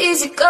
easy go.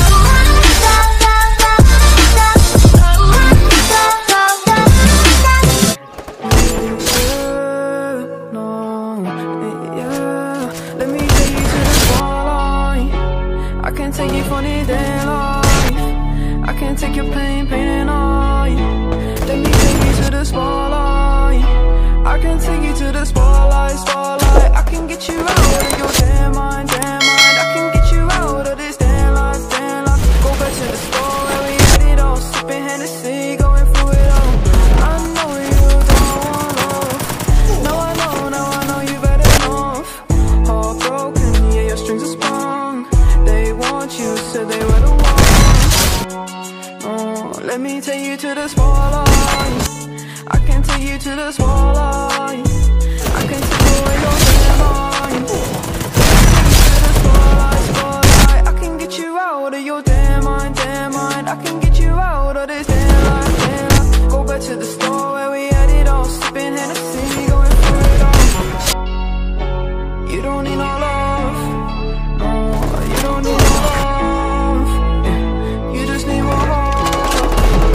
Let me take you to the spotlight. I can take you for the daylight. I can take your pain and all. Let me take you to the spotlight. I can take you to the spotlight, spotlight. I can get you out of your damn mind, damn mind. I can get you out of this damn life, damn life. Go back to the store where we had it all, sipping Hennessy, going through it all. I know you don't want love. No, I know you've had enough. Heartbroken, yeah, your strings are sprung. They want you, said they were the ones. Oh, let me take you to the spotlight. I can take you to the spotlight. I can take away your damn mind. To the spotlight, spotlight. I can get you out of your damn mind, damn mind. I can get you out of this damn life, damn life. Go back to the store where we had it all, sipping Hennessy, going through it all. You don't need no love, no, you don't need no love, yeah. You just need more heart,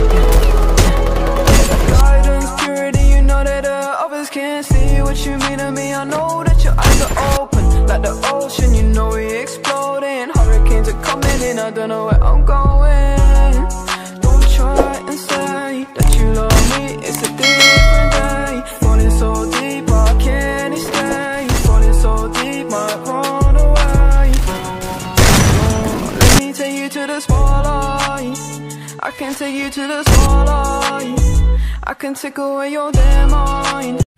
yeah. Guidance, purity, you know that others can't see what you mean to me. I know that your eyes are open, like the ocean, you know we exploding. Hurricanes are coming in, I don't know where I'm going. Don't try and say that you love me, it's a different day. Falling so deep, I can't stay. Falling so deep, might run away. Oh, let me take you to the spotlight. I can take you to the spotlight. I can take away your damn mind.